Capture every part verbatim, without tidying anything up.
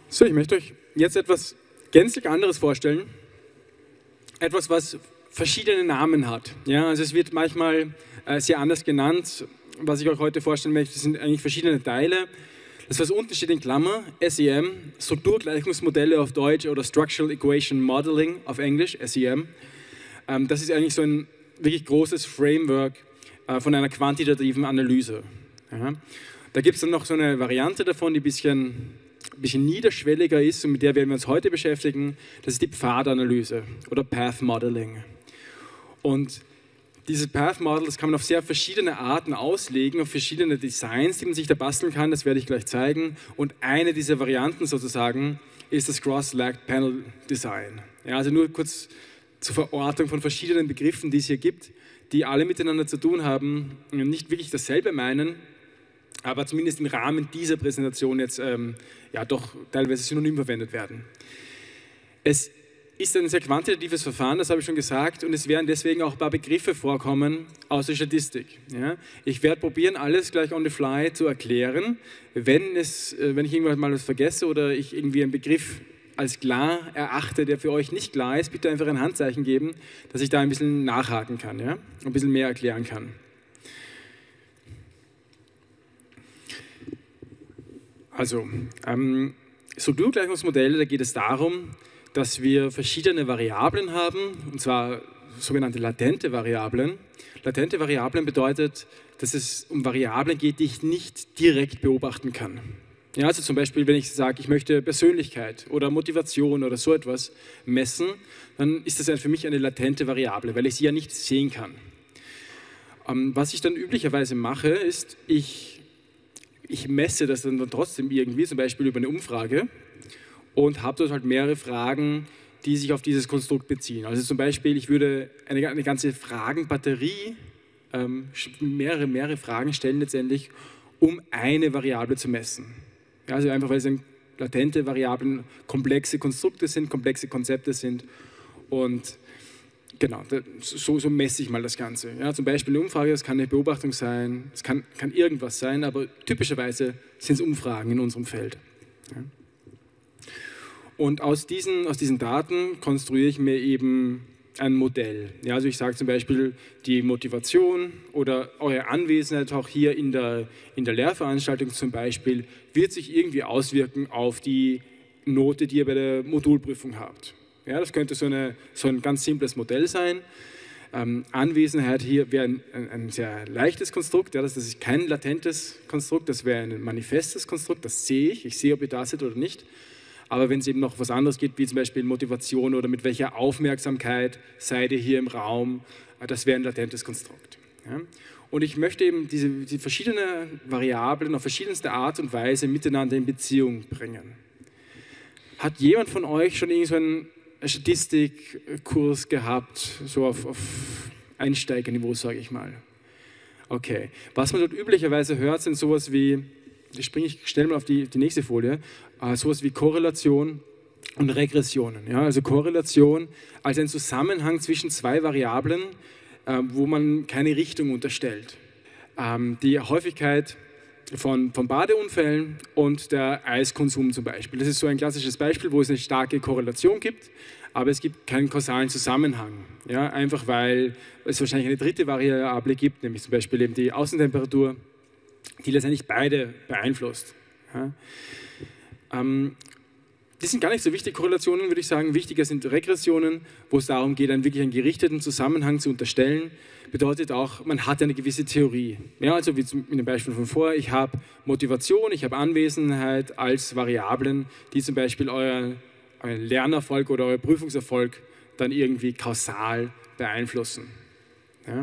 So, ich möchte euch jetzt etwas gänzlich anderes vorstellen. Etwas, was verschiedene Namen hat. Ja, also es wird manchmal äh, sehr anders genannt. Was ich euch heute vorstellen möchte, sind eigentlich verschiedene Teile. Das, was unten steht in Klammer, S E M, Strukturgleichungsmodelle auf Deutsch oder Structural Equation Modeling auf Englisch, S E M. Ähm, das ist eigentlich so ein wirklich großes Framework äh, von einer quantitativen Analyse. Ja. Da gibt es dann noch so eine Variante davon, die ein bisschen, ein bisschen niederschwelliger ist und mit der werden wir uns heute beschäftigen. Das ist die Pfadanalyse oder Path Modeling. Und dieses Path Model, das kann man auf sehr verschiedene Arten auslegen, auf verschiedene Designs, die man sich da basteln kann, das werde ich gleich zeigen. Und eine dieser Varianten sozusagen ist das Cross-Lagged Panel Design. Ja, also nur kurz zur Verortung von verschiedenen Begriffen, die es hier gibt, die alle miteinander zu tun haben, nicht wirklich dasselbe meinen, aber zumindest im Rahmen dieser Präsentation jetzt ähm, ja doch teilweise synonym verwendet werden. Es ist ein sehr quantitatives Verfahren, das habe ich schon gesagt, und es werden deswegen auch ein paar Begriffe vorkommen aus der Statistik. Ja? Ich werde probieren, alles gleich on the fly zu erklären. Wenn, es, wenn ich irgendwann mal was vergesse oder ich irgendwie einen Begriff als klar erachte, der für euch nicht klar ist, bitte einfach ein Handzeichen geben, dass ich da ein bisschen nachhaken kann, ja? Ein bisschen mehr erklären kann. Also, ähm, Strukturgleichungsmodelle, da geht es darum, dass wir verschiedene Variablen haben, und zwar sogenannte latente Variablen. Latente Variablen bedeutet, dass es um Variablen geht, die ich nicht direkt beobachten kann. Ja, also zum Beispiel, wenn ich sage, ich möchte Persönlichkeit oder Motivation oder so etwas messen, dann ist das für mich eine latente Variable, weil ich sie ja nicht sehen kann. Ähm, was ich dann üblicherweise mache, ist, ich, ich messe das dann trotzdem irgendwie, zum Beispiel über eine Umfrage, und habe dort halt mehrere Fragen, die sich auf dieses Konstrukt beziehen. Also zum Beispiel, ich würde eine, eine ganze Fragenbatterie, ähm, mehrere, mehrere Fragen stellen letztendlich, um eine Variable zu messen. Ja, also einfach, weil es latente Variablen komplexe Konstrukte sind, komplexe Konzepte sind und genau, so, so messe ich mal das Ganze. Ja, zum Beispiel eine Umfrage, das kann eine Beobachtung sein, es kann, kann irgendwas sein, aber typischerweise sind es Umfragen in unserem Feld. Ja. Und aus diesen, aus diesen Daten konstruiere ich mir eben ein Modell. Ja, also ich sage zum Beispiel, die Motivation oder eure Anwesenheit auch hier in der, in der Lehrveranstaltung zum Beispiel wird sich irgendwie auswirken auf die Note, die ihr bei der Modulprüfung habt. Ja, das könnte so, eine, so ein ganz simples Modell sein. Ähm, Anwesenheit hier wäre ein, ein, ein sehr leichtes Konstrukt, ja, das ist kein latentes Konstrukt, das wäre ein manifestes Konstrukt, das sehe ich, ich sehe, ob ihr da seid oder nicht. Aber wenn es eben noch was anderes gibt, wie zum Beispiel Motivation oder mit welcher Aufmerksamkeit seid ihr hier im Raum, das wäre ein latentes Konstrukt. Ja? Und ich möchte eben diese, diese verschiedenen Variablen auf verschiedenste Art und Weise miteinander in Beziehung bringen. Hat jemand von euch schon irgend so einen Statistikkurs gehabt, so auf, auf Einsteigerniveau, sage ich mal? Okay. Was man dort üblicherweise hört, sind sowas wie, da springe ich schnell mal auf die, die nächste Folie, äh, sowas wie Korrelation und Regressionen. Ja? Also Korrelation als ein Zusammenhang zwischen zwei Variablen, äh, wo man keine Richtung unterstellt. Ähm, die Häufigkeit von, von Badeunfällen und der Eiskonsum zum Beispiel. Das ist so ein klassisches Beispiel, wo es eine starke Korrelation gibt, aber es gibt keinen kausalen Zusammenhang. Ja? Einfach weil es wahrscheinlich eine dritte Variable gibt, nämlich zum Beispiel eben die Außentemperatur, die letztendlich beide beeinflusst. Ja. Ähm, die sind gar nicht so wichtig, Korrelationen, würde ich sagen. Wichtiger sind Regressionen, wo es darum geht, einen wirklich einen gerichteten Zusammenhang zu unterstellen. Bedeutet auch, man hat eine gewisse Theorie. Ja, also wie in dem Beispiel von vorher, ich habe Motivation, ich habe Anwesenheit als Variablen, die zum Beispiel euren euer Lernerfolg oder euer Prüfungserfolg dann irgendwie kausal beeinflussen. Ja.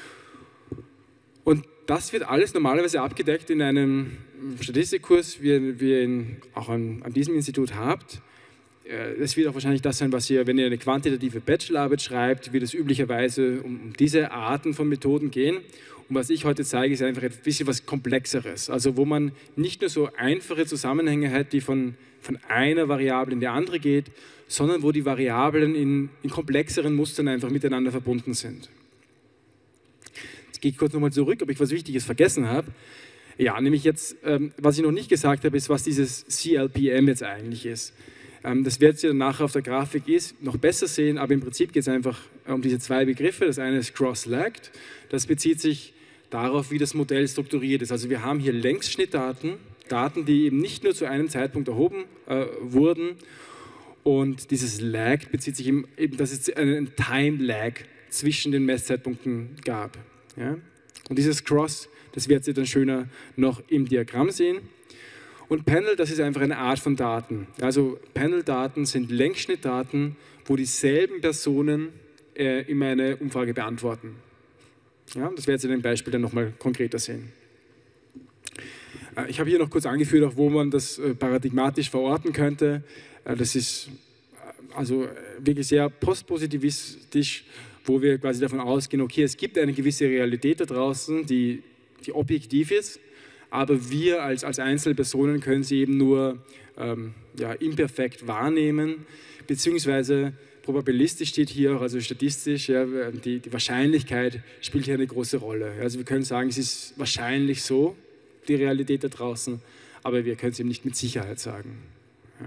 Und das wird alles normalerweise abgedeckt in einem Statistikkurs, wie, wie ihr ihn auch an, an diesem Institut habt. Es wird auch wahrscheinlich das sein, was ihr, wenn ihr eine quantitative Bachelorarbeit schreibt, wird es üblicherweise um, um diese Arten von Methoden gehen. Und was ich heute zeige, ist einfach ein bisschen was Komplexeres. Also wo man nicht nur so einfache Zusammenhänge hat, die von, von einer Variable in die andere geht, sondern wo die Variablen in, in komplexeren Mustern einfach miteinander verbunden sind. Gehe ich kurz nochmal zurück, ob ich was Wichtiges vergessen habe. Ja, nämlich jetzt, ähm, was ich noch nicht gesagt habe, ist, was dieses C L P M jetzt eigentlich ist. Ähm, das werdet ihr nachher auf der Grafik ist, noch besser sehen, aber im Prinzip geht es einfach um diese zwei Begriffe. Das eine ist Cross-Lagged, das bezieht sich darauf, wie das Modell strukturiert ist. Also wir haben hier Längsschnittdaten, Daten, die eben nicht nur zu einem Zeitpunkt erhoben äh, wurden, und dieses Lag bezieht sich eben, eben dass es einen Time-Lag zwischen den Messzeitpunkten gab. Ja? Und dieses Cross, das werdet ihr dann schöner noch im Diagramm sehen. Und Panel, das ist einfach eine Art von Daten. Also Panel-Daten sind Längsschnittdaten, wo dieselben Personen äh, immer eine Umfrage beantworten. Ja, das werdet ihr in dem Beispiel dann nochmal konkreter sehen. Äh, ich habe hier noch kurz angeführt, auch wo man das äh, paradigmatisch verorten könnte. Äh, das ist äh, also wirklich sehr postpositivistisch, wo wir quasi davon ausgehen, okay, es gibt eine gewisse Realität da draußen, die, die objektiv ist, aber wir als, als einzelne Personen können sie eben nur ähm, ja, imperfekt wahrnehmen, beziehungsweise probabilistisch steht hier auch, also statistisch, ja, die, die Wahrscheinlichkeit spielt hier eine große Rolle. Also wir können sagen, es ist wahrscheinlich so, die Realität da draußen, aber wir können es eben nicht mit Sicherheit sagen. Ja.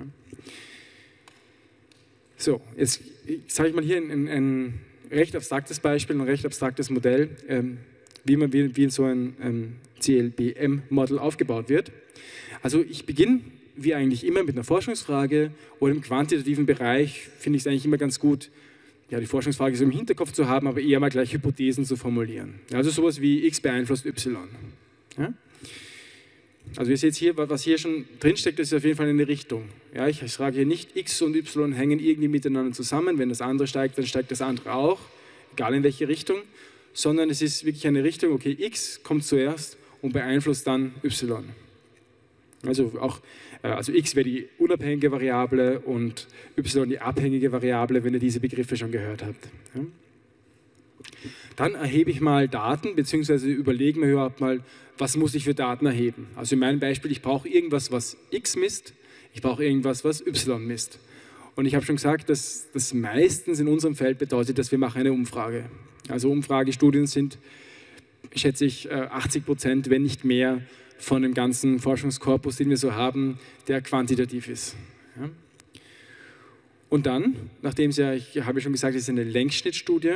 So, jetzt sage ich mal hier ein, ein recht abstraktes Beispiel, ein recht abstraktes Modell, ähm, wie man wie, wie so ein ähm, C L P M-Model aufgebaut wird. Also ich beginne, wie eigentlich immer, mit einer Forschungsfrage, oder im quantitativen Bereich finde ich es eigentlich immer ganz gut, ja, die Forschungsfrage so im Hinterkopf zu haben, aber eher mal gleich Hypothesen zu formulieren. Also sowas wie X beeinflusst Y. Ja? Also ihr seht hier, was hier schon drinsteckt, das ist auf jeden Fall eine Richtung. Ja, ich sage hier nicht, X und Y hängen irgendwie miteinander zusammen, wenn das andere steigt, dann steigt das andere auch, egal in welche Richtung, sondern es ist wirklich eine Richtung, okay, X kommt zuerst und beeinflusst dann Y. Also, auch, also X wäre die unabhängige Variable und Y die abhängige Variable, wenn ihr diese Begriffe schon gehört habt. Ja. Dann erhebe ich mal Daten, beziehungsweise überlege mir überhaupt mal, was muss ich für Daten erheben. Also in meinem Beispiel, ich brauche irgendwas, was X misst, ich brauche irgendwas, was Y misst. Und ich habe schon gesagt, dass das meistens in unserem Feld bedeutet, dass wir machen eine Umfrage. Also Umfragestudien sind, schätze ich, achtzig Prozent, wenn nicht mehr, von dem ganzen Forschungskorpus, den wir so haben, der quantitativ ist. Ja. Und dann, nachdem es ja, ich habe schon gesagt, es ist eine Längsschnittstudie,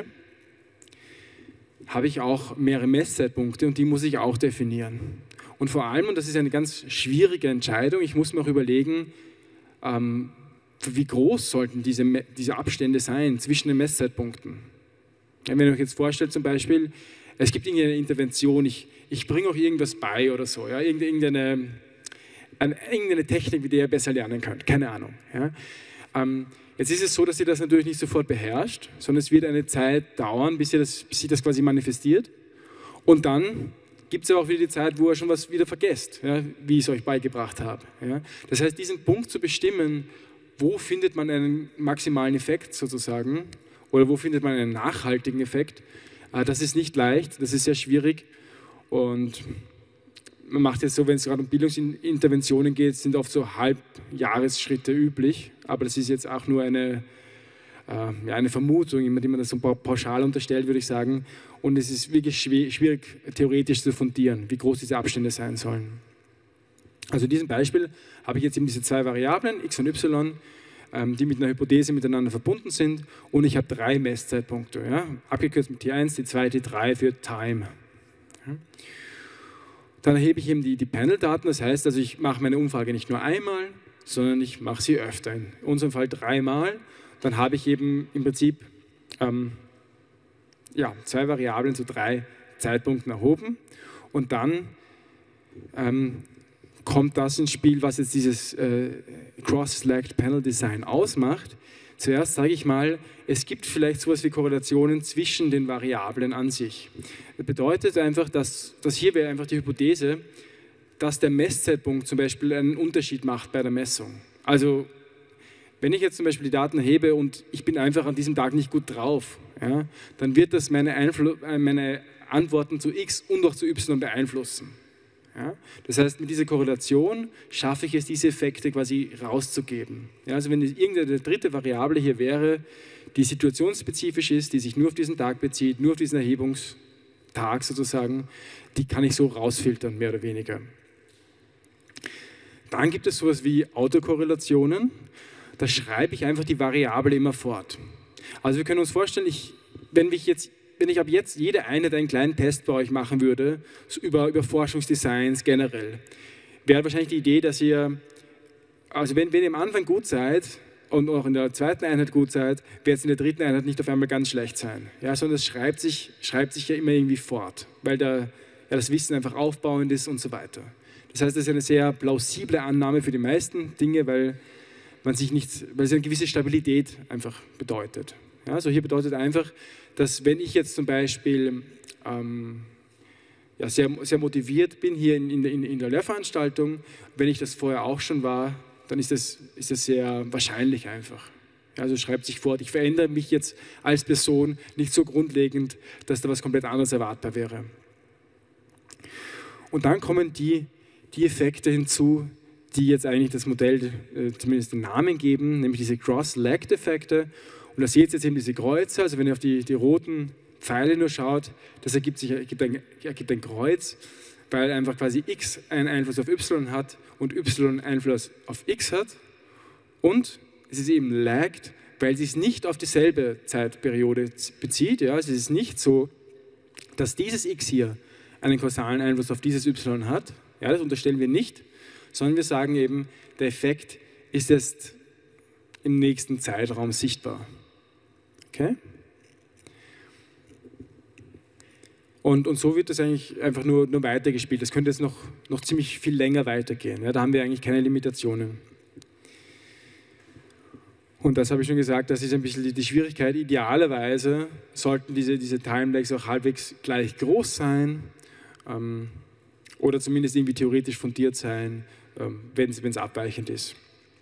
habe ich auch mehrere Messzeitpunkte und die muss ich auch definieren. Und vor allem, und das ist eine ganz schwierige Entscheidung, ich muss mir auch überlegen, ähm, wie groß sollten diese, diese Abstände sein zwischen den Messzeitpunkten. Ja, wenn ihr euch jetzt vorstellt zum Beispiel, es gibt irgendeine Intervention, ich, ich bringe auch irgendwas bei oder so, ja, irgendeine, eine, irgendeine Technik, mit der ihr besser lernen könnt, keine Ahnung. Ja. Ähm, jetzt ist es so, dass ihr das natürlich nicht sofort beherrscht, sondern es wird eine Zeit dauern, bis, ihr das, bis sich das quasi manifestiert. Und dann gibt es aber auch wieder die Zeit, wo ihr schon was wieder vergesst, ja, wie ich es euch beigebracht habe. Ja. Das heißt, diesen Punkt zu bestimmen, wo findet man einen maximalen Effekt sozusagen oder wo findet man einen nachhaltigen Effekt, das ist nicht leicht, das ist sehr schwierig und man macht jetzt so, wenn es gerade um Bildungsinterventionen geht, sind oft so Halbjahresschritte üblich, aber das ist jetzt auch nur eine, äh, ja, eine Vermutung, die man das so pauschal unterstellt, würde ich sagen, und es ist wirklich schwierig, theoretisch zu fundieren, wie groß diese Abstände sein sollen. Also in diesem Beispiel habe ich jetzt eben diese zwei Variablen, x und y, die mit einer Hypothese miteinander verbunden sind und ich habe drei Messzeitpunkte, ja? Abgekürzt mit T eins, T zwei, T drei für Time. Ja? Dann erhebe ich eben die, die Panel-Daten, das heißt, also ich mache meine Umfrage nicht nur einmal, sondern ich mache sie öfter, in unserem Fall dreimal. Dann habe ich eben im Prinzip ähm, ja, zwei Variablen zu drei Zeitpunkten erhoben und dann ähm, kommt das ins Spiel, was jetzt dieses äh, Cross-Slacked Panel Design ausmacht. Zuerst sage ich mal, es gibt vielleicht sowas wie Korrelationen zwischen den Variablen an sich. Das bedeutet einfach, dass, dass hier wäre einfach die Hypothese, dass der Messzeitpunkt zum Beispiel einen Unterschied macht bei der Messung. Also wenn ich jetzt zum Beispiel die Daten erhebe und ich bin einfach an diesem Tag nicht gut drauf, ja, dann wird das meine, Einflu- meine Antworten zu X und auch zu Y beeinflussen. Ja, das heißt, mit dieser Korrelation schaffe ich es, diese Effekte quasi rauszugeben. Ja, also wenn irgendeine dritte Variable hier wäre, die situationsspezifisch ist, die sich nur auf diesen Tag bezieht, nur auf diesen Erhebungstag, Tag sozusagen, die kann ich so rausfiltern, mehr oder weniger. Dann gibt es sowas wie Autokorrelationen. Da schreibe ich einfach die Variable immer fort. Also wir können uns vorstellen, ich, wenn, ich jetzt, wenn ich ab jetzt jede Einheit einen kleinen Test bei euch machen würde, so über, über Forschungsdesigns generell, wäre wahrscheinlich die Idee, dass ihr, also wenn, wenn ihr am Anfang gut seid und auch in der zweiten Einheit gut seid, wird es in der dritten Einheit nicht auf einmal ganz schlecht sein. Ja, sondern es schreibt sich, schreibt sich ja immer irgendwie fort, weil da, ja, das Wissen einfach aufbauend ist und so weiter. Das heißt, das ist eine sehr plausible Annahme für die meisten Dinge, weil, man sich nicht, weil es eine gewisse Stabilität einfach bedeutet. Ja, also hier bedeutet einfach, dass wenn ich jetzt zum Beispiel ähm, ja, sehr, sehr motiviert bin hier in, in, in der Lehrveranstaltung, wenn ich das vorher auch schon war, dann ist das, ist das sehr wahrscheinlich einfach. Ja, also schreibt sich fort, ich verändere mich jetzt als Person nicht so grundlegend, dass da was komplett anderes erwartbar wäre. Und dann kommen die die Effekte hinzu, die jetzt eigentlich das Modell äh, zumindest den Namen geben, nämlich diese Cross-Legged-Effekte. Und da seht ihr jetzt eben diese Kreuze, also wenn ihr auf die, die roten Pfeile nur schaut, das ergibt, sich, ergibt, ein, ergibt ein Kreuz, weil einfach quasi x einen Einfluss auf y hat und y Einfluss auf x hat. Und es ist eben lagged, weil es sich nicht auf dieselbe Zeitperiode bezieht. Ja? Also es ist nicht so, dass dieses x hier einen kausalen Einfluss auf dieses y hat. Ja, das unterstellen wir nicht, sondern wir sagen eben, der Effekt ist erst im nächsten Zeitraum sichtbar. Okay? Und, und so wird das eigentlich einfach nur, nur weitergespielt. Das könnte jetzt noch, noch ziemlich viel länger weitergehen. Ja, da haben wir eigentlich keine Limitationen. Und das habe ich schon gesagt, das ist ein bisschen die, die Schwierigkeit. Idealerweise sollten diese, diese Timelags auch halbwegs gleich groß sein. Ähm, oder zumindest irgendwie theoretisch fundiert sein, wenn es abweichend ist.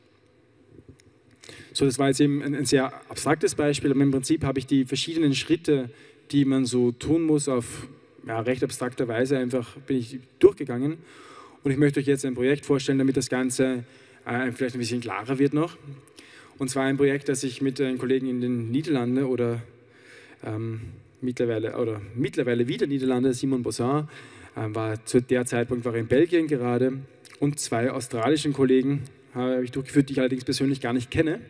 So, das war jetzt eben ein, ein sehr abstraktes Beispiel, aber im Prinzip habe ich die verschiedenen Schritte, die man so tun muss, auf ja, recht abstrakter Weise einfach bin ich durchgegangen. Und ich möchte euch jetzt ein Projekt vorstellen, damit das Ganze äh, vielleicht ein bisschen klarer wird noch. Und zwar ein Projekt, das ich mit einem Kollegen in den Niederlanden oder ähm, mittlerweile, oder mittlerweile wieder Niederlande, Simon Bossin, war zu der Zeitpunkt war er in Belgien gerade und zwei australischen Kollegen habe ich durchgeführt, die ich allerdings persönlich gar nicht kenne.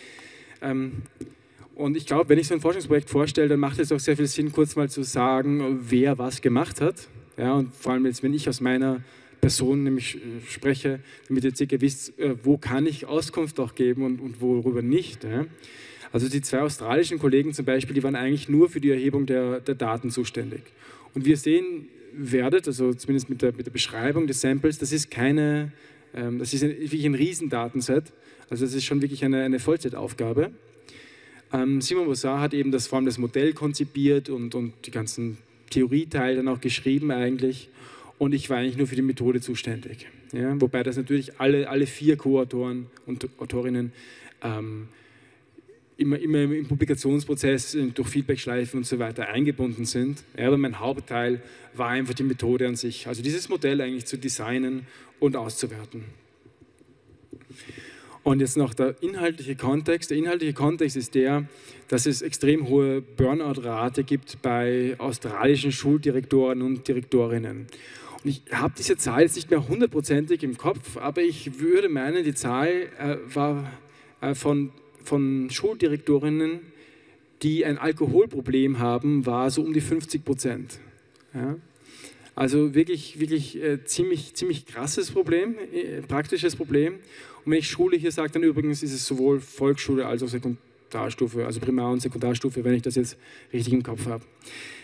Und ich glaube, wenn ich so ein Forschungsprojekt vorstelle, dann macht es auch sehr viel Sinn, kurz mal zu sagen, wer was gemacht hat. Ja, und vor allem jetzt, wenn ich aus meiner Person nämlich spreche, damit ihr circa wisst, wo kann ich Auskunft auch geben und, und worüber nicht. Ja. Also die zwei australischen Kollegen zum Beispiel, die waren eigentlich nur für die Erhebung der, der Daten zuständig. Und wir sehen, werdet, also zumindest mit der, mit der Beschreibung des Samples, das ist keine, ähm, das ist ein, wirklich ein Riesendatenset, also das ist schon wirklich eine, eine Vollzeitaufgabe. Ähm, Simon Bossin hat eben das, vor allem das Modell konzipiert und, und die ganzen Theorieteile dann auch geschrieben eigentlich und ich war eigentlich nur für die Methode zuständig. Ja? Wobei das natürlich alle, alle vier Co-Autoren und Autorinnen ähm, Immer, immer im Publikationsprozess durch Feedbackschleifen und so weiter eingebunden sind. Ja, aber mein Hauptteil war einfach die Methode an sich. Also dieses Modell eigentlich zu designen und auszuwerten. Und jetzt noch der inhaltliche Kontext. Der inhaltliche Kontext ist der, dass es extrem hohe Burnout-Rate gibt bei australischen Schuldirektoren und Direktorinnen. Und ich habe diese Zahl jetzt nicht mehr hundertprozentig im Kopf, aber ich würde meinen, die Zahl äh, war äh, von von Schuldirektorinnen, die ein Alkoholproblem haben, war so um die fünfzig Prozent. Ja? Also wirklich, wirklich äh, ziemlich, ziemlich krasses Problem, äh, praktisches Problem. Und wenn ich Schule hier sage, dann übrigens ist es sowohl Volksschule als auch Sekundarstufe, also Primar- und Sekundarstufe, wenn ich das jetzt richtig im Kopf habe.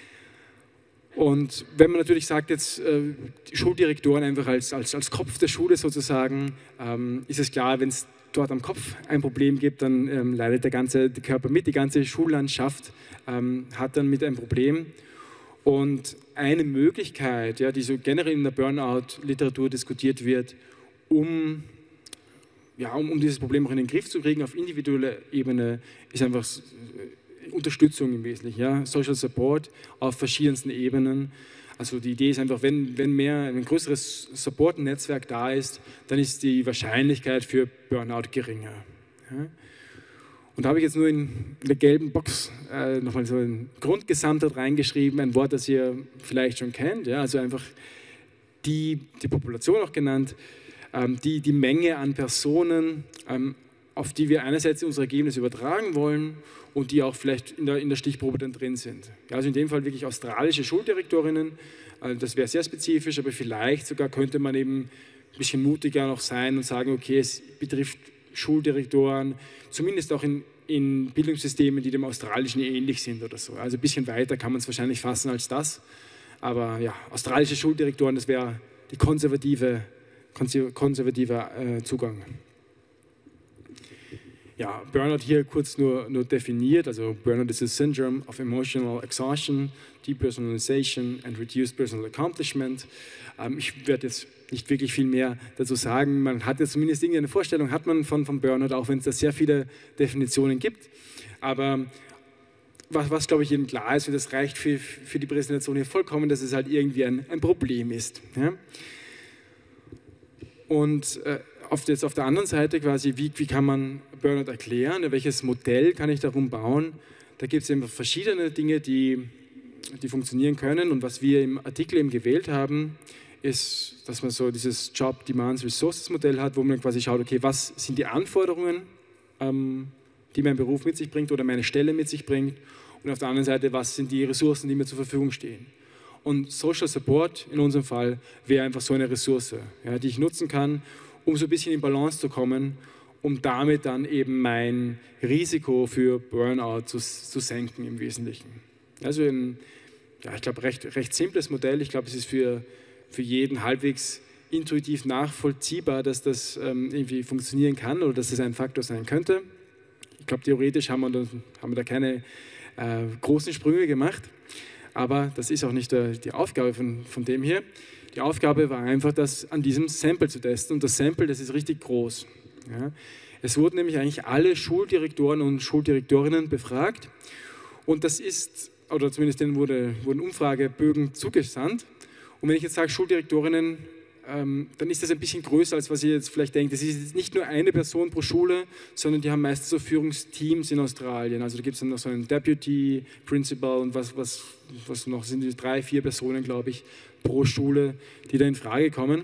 Und wenn man natürlich sagt, jetzt äh, Schuldirektoren einfach als, als, als Kopf der Schule sozusagen, ähm, ist es klar, wenn es dort am Kopf ein Problem gibt, dann ähm, leidet der ganze der Körper mit, die ganze Schullandschaft ähm, hat dann mit ein Problem. Und eine Möglichkeit, ja, die so generell in der Burnout-Literatur diskutiert wird, um, ja, um, um dieses Problem auch in den Griff zu kriegen auf individueller Ebene, ist einfach Unterstützung im Wesentlichen, ja, Social Support auf verschiedensten Ebenen. Also die Idee ist einfach, wenn, wenn mehr, ein größeres Support-Netzwerk da ist, dann ist die Wahrscheinlichkeit für Burnout geringer. Ja. Und da habe ich jetzt nur in der gelben Box äh, nochmal so ein Grundgesamtheit reingeschrieben, ein Wort, das ihr vielleicht schon kennt, ja, also einfach die, die Population auch genannt, ähm, die, die Menge an Personen, ähm, auf die wir einerseits unsere Ergebnisse übertragen wollen und die auch vielleicht in der, in der Stichprobe dann drin sind. Ja, also in dem Fall wirklich australische Schuldirektorinnen, also das wäre sehr spezifisch, aber vielleicht sogar könnte man eben ein bisschen mutiger noch sein und sagen, okay, es betrifft Schuldirektoren, zumindest auch in, in Bildungssystemen, die dem australischen ähnlich sind oder so. Also ein bisschen weiter kann man es wahrscheinlich fassen als das. Aber ja, australische Schuldirektoren, das wäre die konservative, konservative äh, Zugang. Ja, Burnout hier kurz nur, nur definiert. Also Burnout is a syndrome of emotional exhaustion, depersonalization and reduced personal accomplishment. Ähm, ich werde jetzt nicht wirklich viel mehr dazu sagen. Man hat jetzt zumindest irgendeine Vorstellung, hat man von, von Burnout, auch wenn es da sehr viele Definitionen gibt. Aber was, was glaube ich jedem klar ist, und das reicht für, für die Präsentation hier vollkommen, dass es halt irgendwie ein, ein Problem ist. Ja? Und äh, auf, jetzt auf der anderen Seite quasi, wie, wie kann man Burnout erklären, welches Modell kann ich darum bauen? Da gibt es eben verschiedene Dinge, die, die funktionieren können, und was wir im Artikel eben gewählt haben, ist, dass man so dieses Job Demands Resources Modell hat, wo man quasi schaut, okay, was sind die Anforderungen, ähm, die mein Beruf mit sich bringt oder meine Stelle mit sich bringt, und auf der anderen Seite, was sind die Ressourcen, die mir zur Verfügung stehen. Und Social Support in unserem Fall wäre einfach so eine Ressource, ja, die ich nutzen kann, um so ein bisschen in Balance zu kommen, um damit dann eben mein Risiko für Burnout zu, zu senken im Wesentlichen. Also ein, ja, ich glaube, recht, recht simples Modell. Ich glaube, es ist für, für jeden halbwegs intuitiv nachvollziehbar, dass das ähm, irgendwie funktionieren kann oder dass das ein Faktor sein könnte. Ich glaube, theoretisch haben wir da, haben wir da keine äh, großen Sprünge gemacht, aber das ist auch nicht der, die Aufgabe von, von dem hier. Die Aufgabe war einfach, das an diesem Sample zu testen, und das Sample, das ist richtig groß. Ja. Es wurden nämlich eigentlich alle Schuldirektoren und Schuldirektorinnen befragt, und das ist, oder zumindest denen wurde, wurden Umfragebögen zugesandt. Und wenn ich jetzt sage Schuldirektorinnen, ähm, dann ist das ein bisschen größer, als was ihr jetzt vielleicht denkt. Das ist nicht nur eine Person pro Schule, sondern die haben meistens so Führungsteams in Australien. Also da gibt es dann noch so einen Deputy Principal und was, was, was noch sind, die drei, vier Personen, glaube ich, pro Schule, die da in Frage kommen.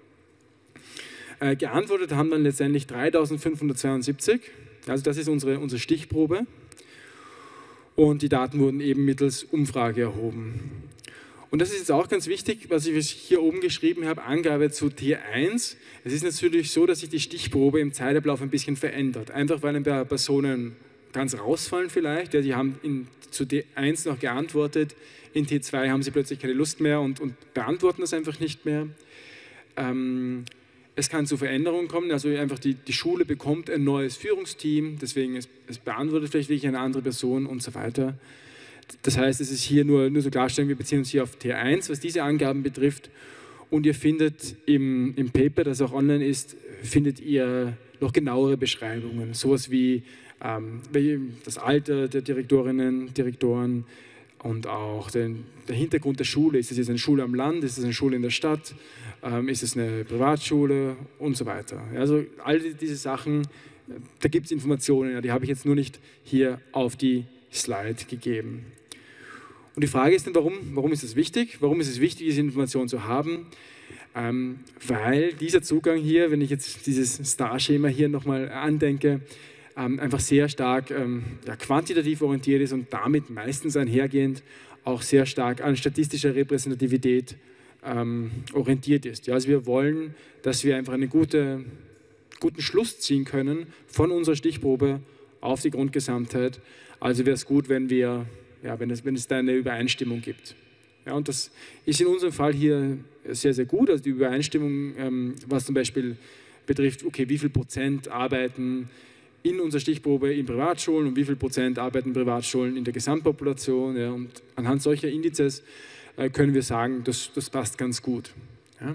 Äh, geantwortet haben dann letztendlich dreitausendfünfhundertzweiundsiebzig, also das ist unsere, unsere Stichprobe, und die Daten wurden eben mittels Umfrage erhoben. Und das ist jetzt auch ganz wichtig, was ich hier oben geschrieben habe, Angabe zu T eins. Es ist natürlich so, dass sich die Stichprobe im Zeitablauf ein bisschen verändert, einfach weil ein paar Personen ganz rausfallen vielleicht, ja, die haben in, zu T eins noch geantwortet, in T zwei haben sie plötzlich keine Lust mehr und, und beantworten das einfach nicht mehr. Ähm, es kann zu Veränderungen kommen, also einfach die, die Schule bekommt ein neues Führungsteam, deswegen es, es beantwortet vielleicht wirklich eine andere Person und so weiter. Das heißt, es ist hier nur, nur so klarstellen, wir beziehen uns hier auf T eins, was diese Angaben betrifft, und ihr findet im, im Paper, das auch online ist, findet ihr noch genauere Beschreibungen, sowas wie ähm, das Alter der Direktorinnen, Direktoren und auch den, der Hintergrund der Schule. Ist es jetzt eine Schule am Land, ist es eine Schule in der Stadt, ähm, ist es eine Privatschule und so weiter. Also all diese Sachen, da gibt es Informationen, ja, die habe ich jetzt nur nicht hier auf die Slide gegeben. Und die Frage ist dann, warum, warum ist es wichtig? Warum ist es wichtig, diese Information zu haben? Ähm, weil dieser Zugang hier, wenn ich jetzt dieses Star-Schema hier nochmal andenke, ähm, einfach sehr stark ähm, ja, quantitativ orientiert ist und damit meistens einhergehend auch sehr stark an statistischer Repräsentativität ähm, orientiert ist. Ja, also wir wollen, dass wir einfach einen gute, guten Schluss ziehen können von unserer Stichprobe auf die Grundgesamtheit. Also wäre es gut, wenn, wir, ja, wenn, es, wenn es da eine Übereinstimmung gibt. Ja, und das ist in unserem Fall hier sehr, sehr gut. Also die Übereinstimmung, ähm, was zum Beispiel betrifft, okay, wie viel Prozent arbeiten in unserer Stichprobe in Privatschulen und wie viel Prozent arbeiten Privatschulen in der Gesamtpopulation. Ja, und anhand solcher Indizes äh, können wir sagen, das, das passt ganz gut. Ja.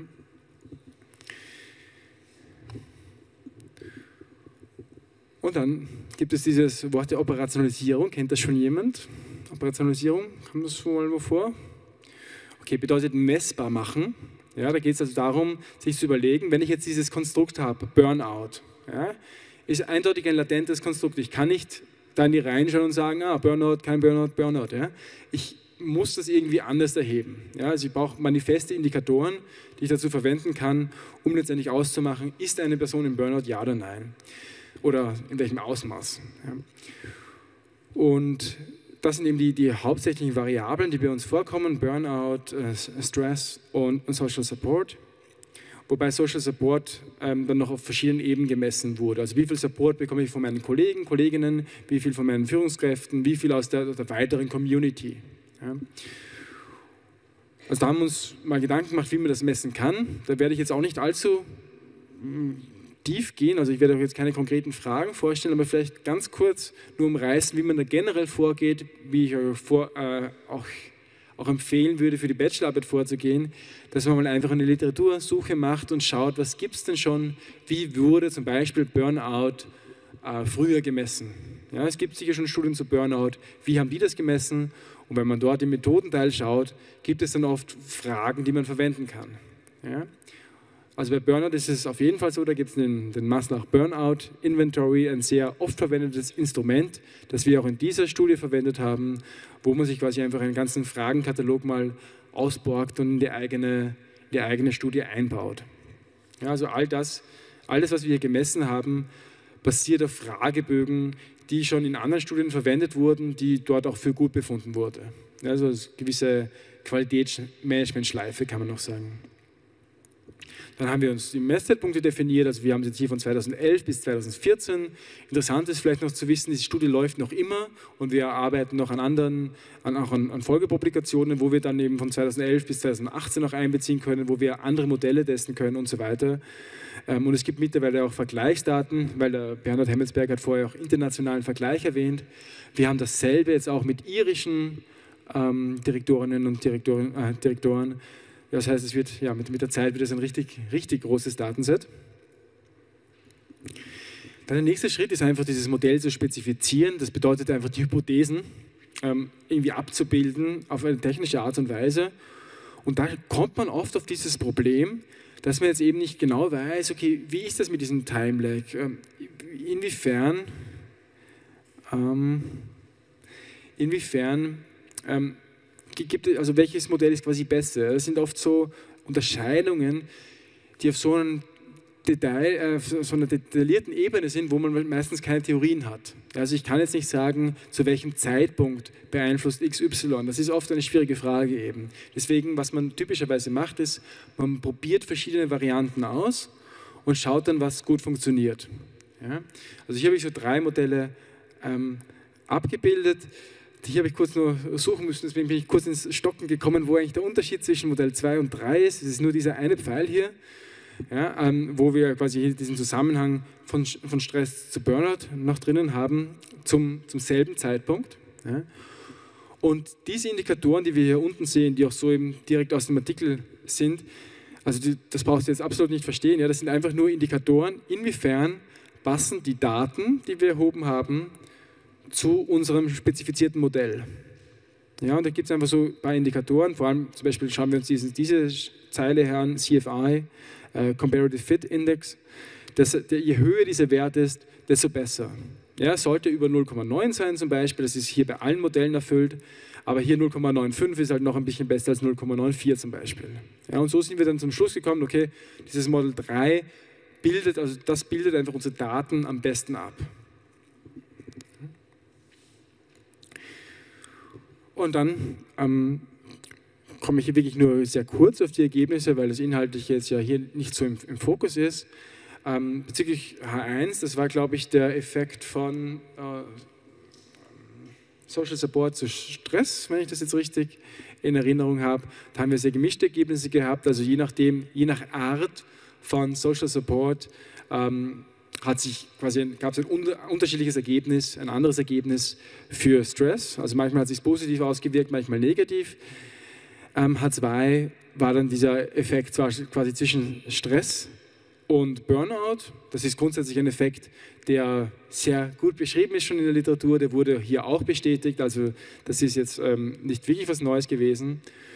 Und dann gibt es dieses Wort der Operationalisierung. Kennt das schon jemand? Operationalisierung, kommt das mal wo vor? Okay, bedeutet messbar machen. Ja, da geht es also darum, sich zu überlegen, wenn ich jetzt dieses Konstrukt habe, Burnout, ja, ist eindeutig ein latentes Konstrukt. Ich kann nicht da in die Reihen schauen und sagen, ah, Burnout, kein Burnout, Burnout. Ja? Ich muss das irgendwie anders erheben. Ja? Also ich brauche manifeste Indikatoren, die ich dazu verwenden kann, um letztendlich auszumachen, ist eine Person im Burnout, ja oder nein? Oder in welchem Ausmaß. Ja? Und das sind eben die, die hauptsächlichen Variablen, die bei uns vorkommen, Burnout, äh, Stress und, und Social Support. Wobei Social Support ähm, dann noch auf verschiedenen Ebenen gemessen wurde. Also wie viel Support bekomme ich von meinen Kollegen, Kolleginnen, wie viel von meinen Führungskräften, wie viel aus der, aus der weiteren Community. Ja. Also da haben wir uns mal Gedanken gemacht, wie man das messen kann. Da werde ich jetzt auch nicht allzu mh, tief gehen, also ich werde euch jetzt keine konkreten Fragen vorstellen, aber vielleicht ganz kurz nur umreißen, wie man da generell vorgeht, wie ich euch vor, äh, auch auch empfehlen würde, für die Bachelorarbeit vorzugehen, dass man mal einfach eine Literatursuche macht und schaut, was gibt es denn schon, wie wurde zum Beispiel Burnout äh, früher gemessen. Ja, es gibt sicher schon Studien zu Burnout, wie haben die das gemessen? Und wenn man dort im Methodenteil schaut, gibt es dann oft Fragen, die man verwenden kann. Ja? Also bei Burnout ist es auf jeden Fall so, da gibt es den, den Maslach Burnout Inventory, ein sehr oft verwendetes Instrument, das wir auch in dieser Studie verwendet haben, wo man sich quasi einfach einen ganzen Fragenkatalog mal ausborgt und in die eigene, die eigene Studie einbaut. Ja, also all das, alles, was wir hier gemessen haben, basiert auf Fragebögen, die schon in anderen Studien verwendet wurden, die dort auch für gut befunden wurde. Ja, also eine gewisse Qualitätsmanagementschleife kann man noch sagen. Dann haben wir uns die Messzeitpunkte definiert, also wir haben es jetzt hier von zweitausendelf bis zweitausendvierzehn. Interessant ist vielleicht noch zu wissen, die Studie läuft noch immer und wir arbeiten noch an anderen, an, auch an, an Folgepublikationen, wo wir dann eben von zweitausendelf bis zweitausendachtzehn noch einbeziehen können, wo wir andere Modelle testen können und so weiter. Und es gibt mittlerweile auch Vergleichsdaten, weil der Bernhard Hemmelsberg hat vorher auch internationalen Vergleich erwähnt. Wir haben dasselbe jetzt auch mit irischen ähm, Direktorinnen und Direktoren, äh, Direktoren. Das heißt, es wird, ja, mit, mit der Zeit wird es ein richtig, richtig großes Datenset. Dann der nächste Schritt ist einfach, dieses Modell zu spezifizieren. Das bedeutet einfach, die Hypothesen ähm, irgendwie abzubilden auf eine technische Art und Weise. Und da kommt man oft auf dieses Problem, dass man jetzt eben nicht genau weiß, okay, wie ist das mit diesem Time Lag? Ähm, inwiefern, ähm, inwiefern ähm, gibt es, also welches Modell ist quasi besser? Das sind oft so Unterscheidungen, die auf so, einem Detail, äh, so einer detaillierten Ebene sind, wo man meistens keine Theorien hat. Also ich kann jetzt nicht sagen, zu welchem Zeitpunkt beeinflusst X Y. Das ist oft eine schwierige Frage eben. Deswegen, was man typischerweise macht, ist, man probiert verschiedene Varianten aus und schaut dann, was gut funktioniert. Ja? Also hier habe ich so drei Modelle ähm, abgebildet. Die habe ich kurz nur suchen müssen, deswegen bin ich kurz ins Stocken gekommen, wo eigentlich der Unterschied zwischen Modell zwei und drei ist. Es ist nur dieser eine Pfeil hier, ja, ähm, wo wir quasi diesen Zusammenhang von, von Stress zu Burnout noch drinnen haben, zum, zum selben Zeitpunkt. Ja. Und diese Indikatoren, die wir hier unten sehen, die auch so eben direkt aus dem Artikel sind, also die, das brauchst du jetzt absolut nicht verstehen, ja, das sind einfach nur Indikatoren, inwiefern passen die Daten, die wir erhoben haben, zu unserem spezifizierten Modell. Ja, und da gibt es einfach so ein paar Indikatoren, vor allem zum Beispiel schauen wir uns diesen, diese Zeile her an, C F I, äh, Comparative Fit Index. Das, der, je höher dieser Wert ist, desto besser. Ja, sollte über null Komma neun sein zum Beispiel, das ist hier bei allen Modellen erfüllt, aber hier null Komma fünfundneunzig ist halt noch ein bisschen besser als null Komma vierundneunzig zum Beispiel. Ja, und so sind wir dann zum Schluss gekommen, okay, dieses Model drei bildet, also das bildet einfach unsere Daten am besten ab. Und dann ähm, komme ich hier wirklich nur sehr kurz auf die Ergebnisse, weil das inhaltlich jetzt ja hier nicht so im, im Fokus ist. Ähm, bezüglich H eins, das war, glaube ich, der Effekt von äh, Social Support zu Stress, wenn ich das jetzt richtig in Erinnerung habe. Da haben wir sehr gemischte Ergebnisse gehabt, also je nachdem, je nach Art von Social Support ähm, hat sich quasi, gab es ein unterschiedliches Ergebnis, ein anderes Ergebnis für Stress. Also manchmal hat es sich positiv ausgewirkt, manchmal negativ. Ähm, H zwei war dann dieser Effekt zwar quasi zwischen Stress und Burnout. Das ist grundsätzlich ein Effekt, der sehr gut beschrieben ist schon in der Literatur. Der wurde hier auch bestätigt. Also das ist jetzt ähm, nicht wirklich was Neues gewesen.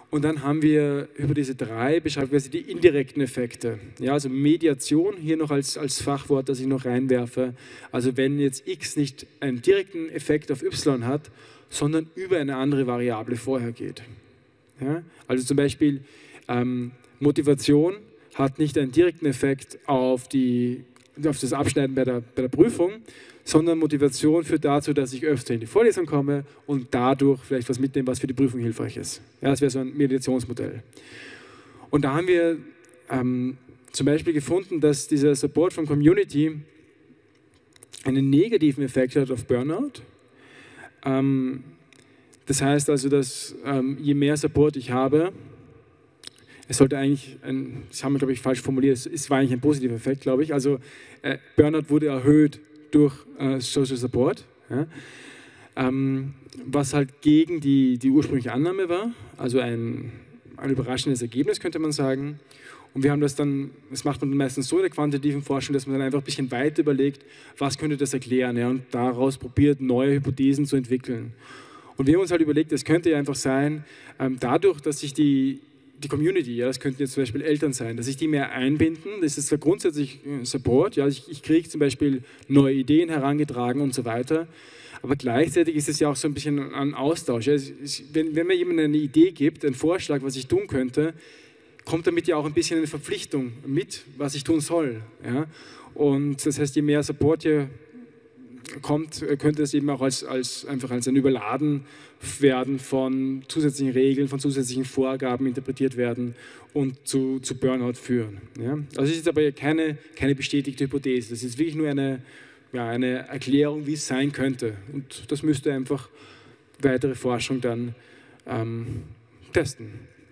Und dann haben wir über diese drei beschreiben wir die indirekten Effekte. Ja, also Mediation hier noch als, als Fachwort, das ich noch reinwerfe. Also wenn jetzt x nicht einen direkten Effekt auf y hat, sondern über eine andere Variable vorher geht. Ja, also zum Beispiel ähm, Motivation hat nicht einen direkten Effekt auf, die, auf das Abschneiden bei der, bei der Prüfung, sondern Motivation führt dazu, dass ich öfter in die Vorlesung komme und dadurch vielleicht was mitnehme, was für die Prüfung hilfreich ist. Ja, das wäre so ein Mediationsmodell. Und da haben wir ähm, zum Beispiel gefunden, dass dieser Support von Community einen negativen Effekt hat auf Burnout. Ähm, das heißt also, dass ähm, je mehr Support ich habe, es sollte eigentlich, ein, das haben wir glaube ich falsch formuliert, es war eigentlich ein positiver Effekt, glaube ich. Also äh, Burnout wurde erhöht durch äh, Social Support, ja, ähm, was halt gegen die, die ursprüngliche Annahme war, also ein, ein überraschendes Ergebnis könnte man sagen. Und wir haben das dann, das macht man meistens so in der quantitativen Forschung, dass man dann einfach ein bisschen weiter überlegt, was könnte das erklären, ja, und daraus probiert, neue Hypothesen zu entwickeln. Und wir haben uns halt überlegt, es könnte ja einfach sein, ähm, dadurch, dass sich die Die Community, ja, das könnten jetzt zum Beispiel Eltern sein, dass sich die mehr einbinden, das ist zwar grundsätzlich Support, ja, ich, ich kriege zum Beispiel neue Ideen herangetragen und so weiter, aber gleichzeitig ist es ja auch so ein bisschen ein Austausch. Ja. Es, es, wenn, wenn mir jemand eine Idee gibt, einen Vorschlag, was ich tun könnte, kommt damit ja auch ein bisschen eine Verpflichtung mit, was ich tun soll. Ja. Und das heißt, je mehr Support hier kommt, könnte es eben auch als, als, einfach als ein Überladen werden von zusätzlichen Regeln, von zusätzlichen Vorgaben interpretiert werden und zu, zu Burnout führen. Ja? Also es ist aber keine, keine bestätigte Hypothese, das ist wirklich nur eine, ja, eine Erklärung, wie es sein könnte. Und das müsste einfach weitere Forschung dann ähm, testen.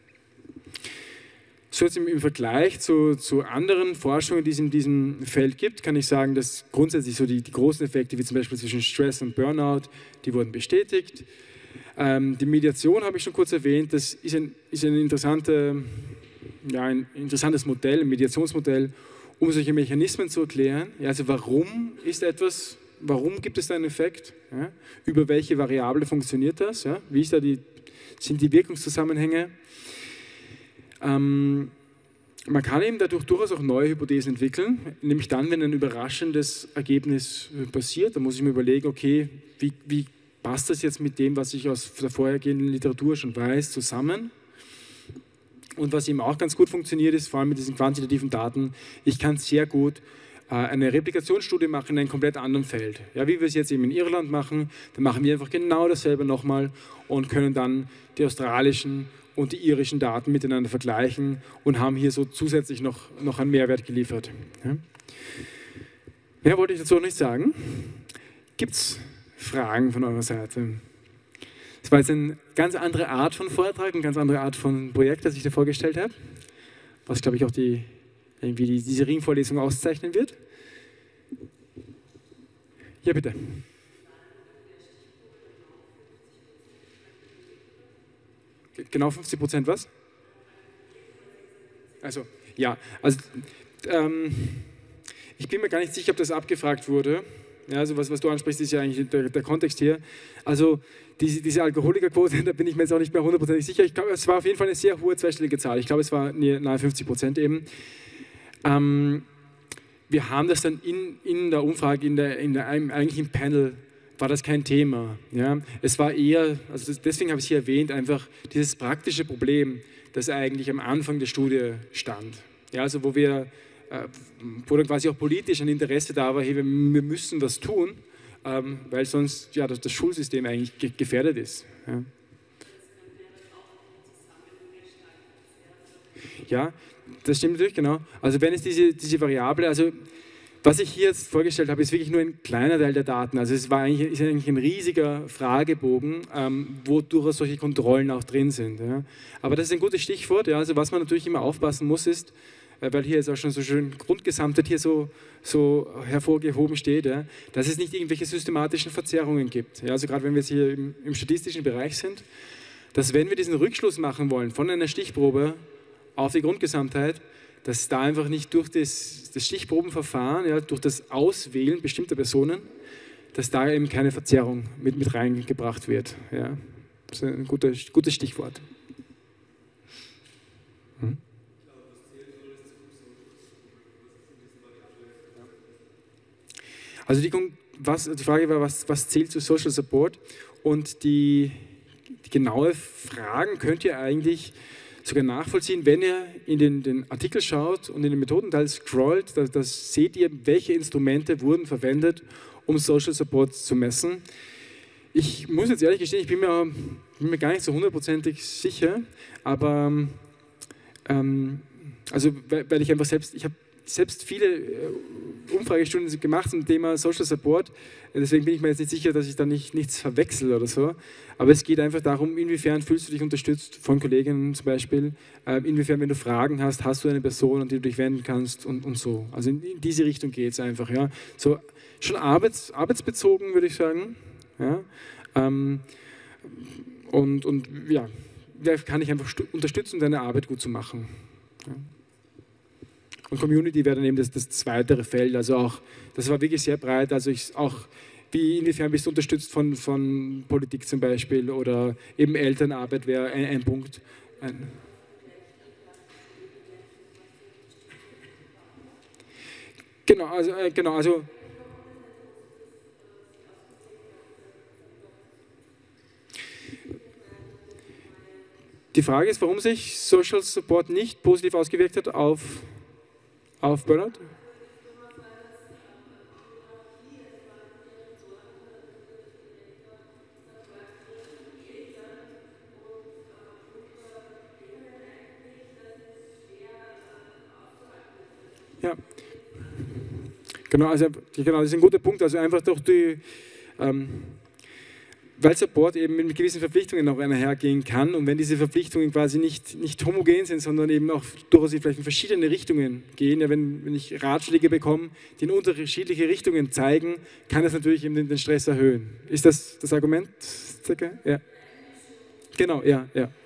So jetzt im, im Vergleich zu, zu anderen Forschungen, die es in diesem Feld gibt, kann ich sagen, dass grundsätzlich so die, die großen Effekte, wie zum Beispiel zwischen Stress und Burnout, die wurden bestätigt. Ähm, die Mediation habe ich schon kurz erwähnt, das ist ein, ist ein, interessante, ja, ein interessantes Modell, ein Mediationsmodell, um solche Mechanismen zu erklären. Ja, also warum ist etwas, warum gibt es da einen Effekt? Ja? Über welche Variable funktioniert das? Ja? Wie ist da die, sind die Wirkungszusammenhänge? Ähm, man kann eben dadurch durchaus auch neue Hypothesen entwickeln, nämlich dann, wenn ein überraschendes Ergebnis passiert, dann muss ich mir überlegen, okay, wie, wie passt das jetzt mit dem, was ich aus der vorhergehenden Literatur schon weiß, zusammen? Und was eben auch ganz gut funktioniert ist, vor allem mit diesen quantitativen Daten, ich kann sehr gut äh, eine Replikationsstudie machen in einem komplett anderen Feld. Ja, wie wir es jetzt eben in Irland machen, dann machen wir einfach genau dasselbe nochmal und können dann die australischen und die irischen Daten miteinander vergleichen und haben hier so zusätzlich noch, noch einen Mehrwert geliefert. Ja. Mehr wollte ich dazu noch nicht sagen. Gibt es Fragen von eurer Seite? Das war jetzt eine ganz andere Art von Vortrag, eine ganz andere Art von Projekt, das ich dir vorgestellt habe, was, glaube ich, auch die, irgendwie die, diese Ringvorlesung auszeichnen wird. Ja, bitte. Genau fünfzig Prozent was? Also, ja, also ähm, ich bin mir gar nicht sicher, ob das abgefragt wurde. Ja, also was, was du ansprichst, ist ja eigentlich der, der Kontext hier. Also diese, diese Alkoholikerquote, da bin ich mir jetzt auch nicht mehr hundertprozentig sicher. Ich glaube, es war auf jeden Fall eine sehr hohe zweistellige Zahl. Ich glaube, es war nahe fünfzig Prozent eben. Ähm, wir haben das dann in, in der Umfrage, in der, in der, eigentlich im Panel, war das kein Thema. Ja? Es war eher, also das, deswegen habe ich es hier erwähnt, einfach dieses praktische Problem, das eigentlich am Anfang der Studie stand. Ja, also wo wir, äh, wo dann quasi auch politisch ein Interesse da war, hey, wir, wir müssen was tun, ähm, weil sonst ja, das, das Schulsystem eigentlich ge gefährdet ist. Ja. Ja, das stimmt natürlich, genau. Also wenn es diese, diese Variable, also was ich hier jetzt vorgestellt habe, ist wirklich nur ein kleiner Teil der Daten. Also es war eigentlich, ist eigentlich ein riesiger Fragebogen, ähm, wo durchaus solche Kontrollen auch drin sind. Ja. Aber das ist ein gutes Stichwort. Ja. Also was man natürlich immer aufpassen muss, ist, äh, weil hier jetzt auch schon so schön grundgesamtet hier so, so hervorgehoben steht, ja, dass es nicht irgendwelche systematischen Verzerrungen gibt. Ja. Also gerade wenn wir jetzt hier im, im statistischen Bereich sind, dass wenn wir diesen Rückschluss machen wollen von einer Stichprobe auf die Grundgesamtheit, dass da einfach nicht durch das, das Stichprobenverfahren, ja, durch das Auswählen bestimmter Personen, dass da eben keine Verzerrung mit, mit reingebracht wird. Ja. Das ist ein guter, gutes Stichwort. Hm? Also die, was, die Frage war, was, was zählt zu Social Support? Und die, die genaue Fragen könnt ihr eigentlich sogar nachvollziehen, wenn ihr in den, den Artikel schaut und in den Methodenteil scrollt, da, da seht ihr, welche Instrumente wurden verwendet, um Social Support zu messen. Ich muss jetzt ehrlich gestehen, ich bin mir, bin mir gar nicht so hundertprozentig sicher, aber ähm, also weil, weil ich einfach selbst, ich habe selbst viele äh, Umfragestunden gemacht zum Thema Social Support, deswegen bin ich mir jetzt nicht sicher, dass ich da nicht, nichts verwechsel oder so, aber es geht einfach darum, inwiefern fühlst du dich unterstützt von Kolleginnen zum Beispiel, äh, inwiefern, wenn du Fragen hast, hast du eine Person, an die du dich wenden kannst und, und so. Also in, in diese Richtung geht es einfach. Ja. So, schon arbeits, arbeitsbezogen, würde ich sagen. Ja. Ähm, und, und ja, da kann ich einfach unterstützen, deine Arbeit gut zu machen. Ja. Und Community wäre dann eben das, das zweite Feld, also auch, das war wirklich sehr breit, also ich auch, wie inwiefern bist du unterstützt von, von Politik zum Beispiel oder eben Elternarbeit wäre ein, ein Punkt. Ein genau, also, äh, genau, also die Frage ist, warum sich Social Support nicht positiv ausgewirkt hat auf Auf Burnout? Ja. Genau, also genau, das ist ein guter Punkt. Also einfach durch die, ähm, weil Support eben mit gewissen Verpflichtungen auch einhergehen kann und wenn diese Verpflichtungen quasi nicht, nicht homogen sind, sondern eben auch durchaus vielleicht in verschiedene Richtungen gehen, ja, wenn, wenn ich Ratschläge bekomme, die in unterschiedliche Richtungen zeigen, kann das natürlich eben den, den Stress erhöhen. Ist das das Argument? Ja. Genau, ja, ja.